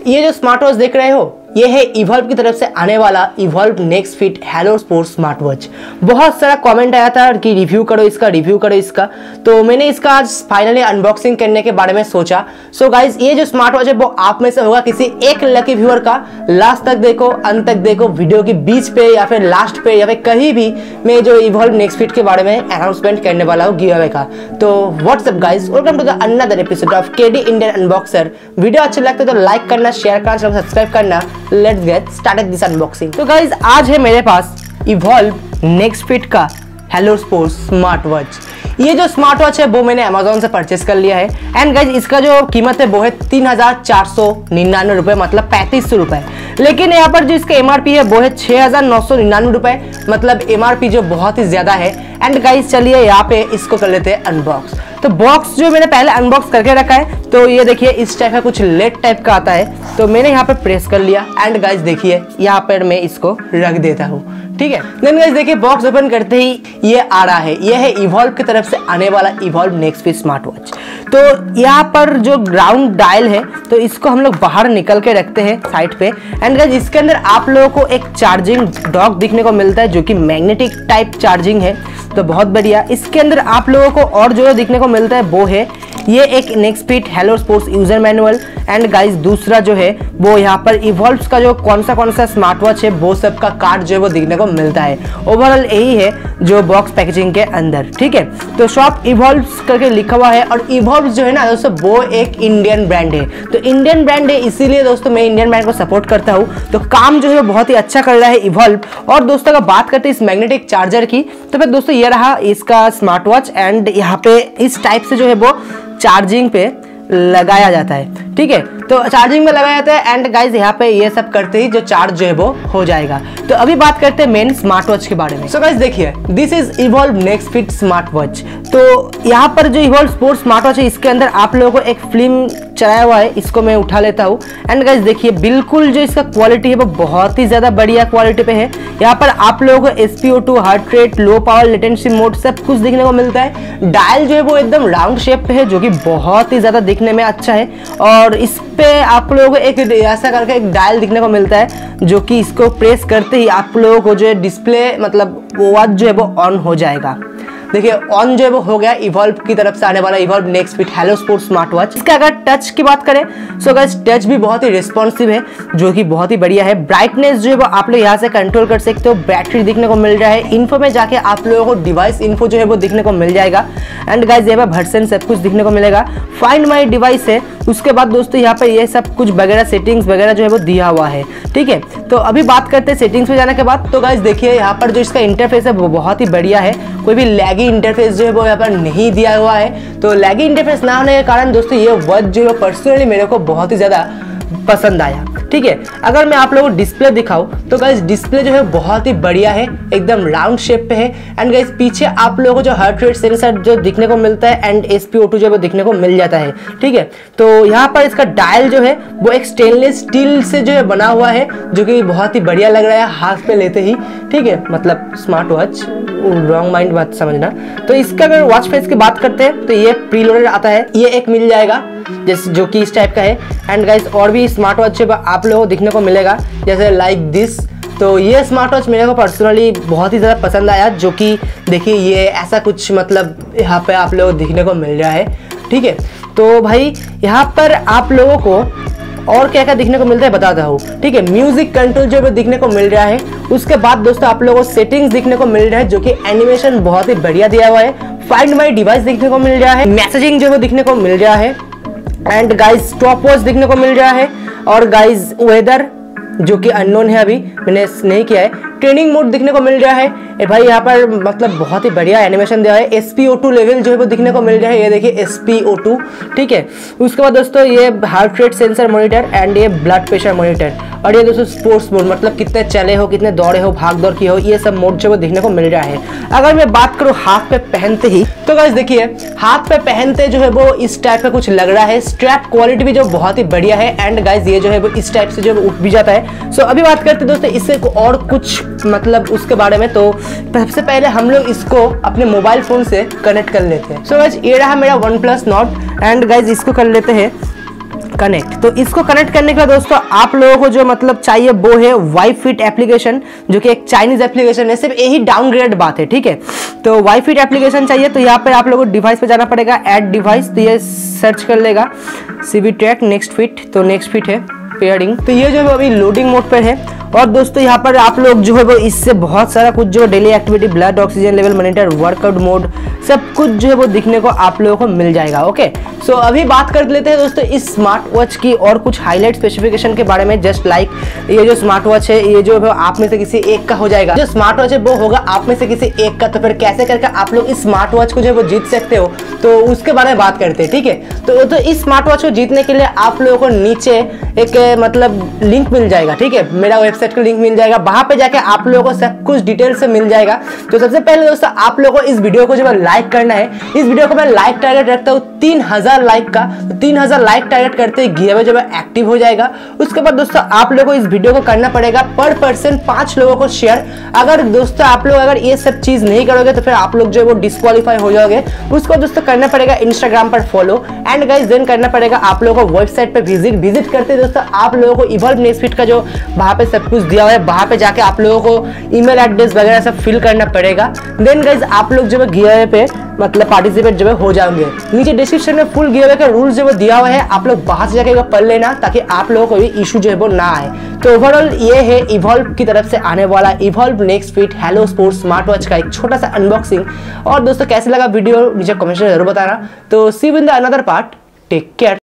ये जो smart watch देख रहे हो ये है इवॉल्व की तरफ से आने वाला Evolve Next Fit Hello Sports smart watch. बहुत सारा कमेंट आया था कि रिव्यू करो इसका, तो मैंने इसका आज फाइनली अनबॉक्सिंग करने के बारे में सोचा। सो गाइज ये जो स्मार्ट वॉच है वो आप में से होगा किसी एक लकी व्यूअर का। लास्ट तक देखो, अंत तक देखो, वीडियो के बीच पे या फिर लास्ट पे या फिर कहीं भी मैं जो इवॉल्व नेक्स्ट फिट के बारे में अनाउंसमेंट करने वाला हूँ गिव अवे का। तो what's up guys, welcome to the another episode of KD Indian unboxer. Video अच्छा लगता है तो लाइक करना, शेयर करना, सब्सक्राइब करना। Let's get started this unboxing. तो गाइज आज है मेरे पास इवॉल्व नेक्स्ट फिट का हेलो स्पोर्ट्स स्मार्ट वॉच। ये जो स्मार्ट वॉच है वो मैंने अमेजोन से परचेस कर लिया है एंड गाइज इसका जो कीमत है वो है 3499 रुपए, मतलब 3500 रुपए। लेकिन यहाँ पर जो इसका एमआरपी है वो है 6999 रुपए, मतलब एमआरपी जो बहुत ही ज्यादा है। एंड गाइज चलिए यहाँ पे इसको कर लेते हैं अनबॉक्स। तो बॉक्स जो मैंने पहले अनबॉक्स करके रखा है, तो ये देखिए इस टाइप का कुछ लेड टाइप का आता है। तो मैंने यहाँ पे प्रेस कर लिया एंड गाइज देखिए यहाँ पर मैं इसको रख देता हूँ, ठीक है। देन गाइज देखिए बॉक्स ओपन करते ही ये आ रहा है, ये है इवॉल्व की तरफ से आने वाला Evolve Next Fit smart watch. तो यहाँ पर जो ग्राउंड डायल है तो इसको हम लोग बाहर निकल के रखते हैं साइड पे। एंड गाइज इसके अंदर आप लोगों को एक चार्जिंग डॉक दिखने को मिलता है जो कि मैग्नेटिक टाइप चार्जिंग है, तो बहुत बढ़िया। इसके अंदर आप लोगों को और जो दिखने को मिलता है वो है ये एक Next Fit Hello Sports user manual. And guys दूसरा जो है वो यहाँ पर इवॉल्व का जो कौन सा स्मार्ट वॉच है वो सब का कार्ड जो है वो दिखने को मिलता है। ओवरऑल यही है जो बॉक्स पैकेजिंग के अंदर, ठीक है। तो शॉप इवॉल्व करके लिखा हुआ है और इवॉल्व जो है ना दोस्तों वो एक इंडियन ब्रांड है। तो इंडियन ब्रांड है इसीलिए दोस्तों मैं इंडियन ब्रांड को सपोर्ट करता हूँ। तो काम जो है बहुत ही अच्छा कर रहा है इवॉल्व। और दोस्तों अगर बात करते हैं इस मैग्नेटिक चार्जर की, तो फिर दोस्तों ये रहा इसका स्मार्ट वॉच एंड यहाँ पे इस टाइप से जो है वो चार्जिंग पे लगाया जाता है, ठीक है। तो चार्जिंग में लगाया जाता है एंड गाइज यहाँ पे ये सब करते ही जो चार्ज जो है वो हो जाएगा। तो अभी बात करते हैं मेन स्मार्ट वॉच के बारे में। सो गाइज देखिए this is Evolve Next Fit smart watch. तो यहाँ पर जो इवॉल्व स्पोर्ट्स स्मार्ट वॉच है इसके अंदर आप लोगों को एक फिल्म चलाया हुआ है, इसको मैं उठा लेता हूँ। एंड गाइज देखिए बिल्कुल जो इसका क्वालिटी है वो बहुत ही ज्यादा बढ़िया क्वालिटी पे है। यहाँ पर आप लोगों को SpO2, heart rate, low power, latency mode सब कुछ दिखने को मिलता है। डायल जो है वो एकदम राउंड शेप पे है जो कि बहुत ही ज्यादा दिखने में अच्छा है। और इस पे आप लोगों को एक ऐसा करके एक डायल दिखने को मिलता है जो कि इसको प्रेस करते ही आप लोगों को जो है डिस्प्ले मतलब वॉच जो है वो ऑन हो जाएगा। देखिए ऑन जो है वो हो गया इवॉल्व की तरफ से आने वाला Evolve Next Fit Hello Sports smart watch. इसका अगर टच की बात करें सो गाइस टच भी बहुत ही रिस्पॉन्सिव है जो कि बहुत ही बढ़िया है। ब्राइटनेस जो है वो आप लोग यहाँ से कंट्रोल कर सकते हो। बैटरी दिखने को मिल रहा है। इन्फो में जाके आप लोगों को डिवाइस इन्फो जो है वो दिखने को मिल जाएगा। एंड गाइस यहाँ पे वर्जन सब कुछ दिखने को मिलेगा। फाइंड माई डिवाइस है, उसके बाद दोस्तों यहाँ पे ये सब कुछ वगैरह सेटिंग्स वगैरह जो है वो दिया हुआ है, ठीक है। तो अभी बात करते हैं सेटिंग्स में जाने के बाद। तो गाइस देखिए यहाँ पर जो इसका इंटरफेस है वो बहुत ही बढ़िया है। कोई भी लैगी इंटरफेस जो है वो यहाँ पर नहीं दिया हुआ है। तो लैगी इंटरफेस ना होने के कारण दोस्तों ये वॉच जो है पर्सनली मेरे को बहुत ही ज्यादा पसंद आया, ठीक है। अगर मैं आप लोगों को डिस्प्ले दिखाऊं तो गाइस डिस्प्ले जो है बहुत ही बढ़िया है, एकदम राउंड शेप पे है। एंड गाइस पीछे आप लोगों को जो हार्ट रेट सेंसर जो दिखने को मिलता है एंड SpO2 जो है वो दिखने को मिल जाता है, ठीक है। तो यहाँ पर इसका डायल जो है वो एक स्टेनलेस स्टील से जो है बना हुआ है जो कि बहुत ही बढ़िया लग रहा है हाथ पे लेते ही, ठीक है। मतलब स्मार्ट वॉच, रॉन्ग माइंड मत समझना। तो इसका अगर वॉच फेस की बात करते हैं तो ये प्रीलोडेड आता है, ये एक मिल जाएगा जैसे जो कि इस टाइप का है। एंड गाइस और भी स्मार्ट वॉच आप लोगों को दिखने को मिलेगा जैसे लाइक दिस। तो ये स्मार्ट वॉच मेरे को पर्सनली बहुत ही ज़्यादा पसंद आया जो कि देखिए ये ऐसा कुछ मतलब यहाँ पे आप लोगों को दिखने को मिल रहा है, ठीक है। तो भाई यहाँ पर आप लोगों को और क्या क्या दिखने को मिलता है बताता हूँ, ठीक है। म्यूजिक कंट्रोल जो है दिखने को मिल रहा है। उसके बाद दोस्तों आप लोगों को सेटिंग्स दिखने को मिल रहा है जो कि एनिमेशन बहुत ही बढ़िया दिया हुआ है। फाइंड माई डिवाइस दिखने को मिल रहा है। मैसेजिंग जो है दिखने को मिल रहा है। एंड गाइज स्टॉप वॉच दिखने को मिल रहा है। और गाइज वेदर जो कि अननोन है, अभी मैंने नहीं किया है। ट्रेनिंग मोड दिखने को मिल रहा है भाई, यहाँ पर मतलब बहुत ही बढ़िया एनिमेशन दिया है। SpO2 लेवल जो है वो दिखने को मिल रहा है, ये देखिए SpO2, ठीक है। उसके बाद दोस्तों ये heart rate sensor monitor and ये ब्लड प्रेशर मॉनिटर। और ये दोस्तों स्पोर्ट्स मोड, मतलब कितने चले हो, कितने दौड़े हो, भाग दौड़ की हो, ये सब मोड जो वो दिखने को मिल रहा है। अगर मैं बात करूँ हाथ पे पहनते ही तो गाइस देखिए हाथ पे पहनते जो है वो इस टाइप का कुछ लग रहा है। स्ट्रैप क्वालिटी भी जो बहुत ही बढ़िया है। एंड गाइस ये जो है वो इस टाइप से जो उठ भी जाता है। सो अभी बात करते हैं दोस्तों इससे और कुछ मतलब उसके बारे में। तो सबसे पहले हम लोग इसको अपने मोबाइल फोन से कनेक्ट कर लेते हैं। सो गाइस ये रहा मेरा OnePlus Nord एंड गाइस इसको कर लेते हैं कनेक्ट। तो इसको कनेक्ट करने के लिए दोस्तों आप लोगों को जो मतलब चाहिए वो है वाई फिट एप्लीकेशन, जो कि एक चाइनीज एप्लीकेशन है। सिर्फ यही डाउनग्रेड बात है, ठीक है। तो वाई फिट एप्लीकेशन चाहिए तो यहाँ पर आप लोगों को डिवाइस पे जाना पड़ेगा, ऐड डिवाइस। तो ये सर्च कर लेगा सीवी ट्रैक नेक्स्ट फिट, तो नेक्स्ट फिट है पेयरिंग। तो ये जो है अभी लोडिंग मोड पर है। और दोस्तों यहाँ पर आप लोग जो है वो इससे बहुत सारा कुछ जो daily activity, blood oxygen level monitor, workout mode, सब कुछ जो है वो दिखने को आप लोगों को मिल जाएगा। ओके, सो अभी बात कर लेते हैं दोस्तों इस स्मार्ट वॉच की और कुछ हाईलाइट स्पेसिफिकेशन के बारे में। जस्ट लाइक ये जो स्मार्ट वॉच है ये जो है आप में से किसी एक का हो जाएगा। जो स्मार्ट वॉच है वो होगा आप में से किसी एक का। तो फिर कैसे करके आप लोग इस स्मार्ट वॉच को जो है वो जीत सकते हो, तो उसके बारे में बात करते हैं, ठीक है। तो इस स्मार्ट वॉच को जीतने के लिए आप लोगों को नीचे एक मतलब लिंक मिल जाएगा, ठीक है। मेरा वेबसाइट का लिंक मिल जाएगा, वहां पे जाके आप लोगों को सब कुछ डिटेल से मिल जाएगा। तो सबसे पहले दोस्तों आप लोगों को इस वीडियो को जो है लाइक करना है। इस वीडियो को मैं लाइक टारगेट रखता हूँ 3000 लाइक का। तो 3000 लाइक टारगेट करते ही गिव अवे जो है एक्टिव हो जाएगा। उसके बाद दोस्तों आप लोगों को इस वीडियो को करना पड़ेगा पर पर्सन 5 लोगों को शेयर। अगर दोस्तों आप लोग अगर ये सब चीज नहीं करोगे तो फिर आप लोग जो है वो डिस्क्वालीफाई हो जाओगे। उसको दोस्तों करना पड़ेगा इंस्टाग्राम पर फॉलो, एंड गाइस देन करना पड़ेगा आप लोगों को वेबसाइट पे विजिट करते दोस्तों आप लोगों को इवॉल्व नेक्स्ट फिट का जो वहां पे सब कुछ दिया हुआ है, वहां पे जाके आप लोगों को ईमेल एड्रेस वगैरह सब फिल करना पड़ेगा। देन गाइस आप लोग जो है गिव अवे पे मतलब पार्टिसिपेट जो है हो जाएंगे। नीचे डिस्क्रिप्शन में फुल गिव अवे का रूल्स जो है दिया हुआ है, आप लोग बाहर से जाके पढ़ लेना ताकि आप लोगों को भी इशू जो है वो ना आए। तो ओवरऑल ये है इवॉल्व की तरफ से आने वाला Evolve Next Fit Hello Sports smart watch का एक छोटा सा अनबॉक्सिंग। और दोस्तों कैसे लगा वीडियो नीचे कमेंट में जरूर बताना। तो see you in the another part, take care.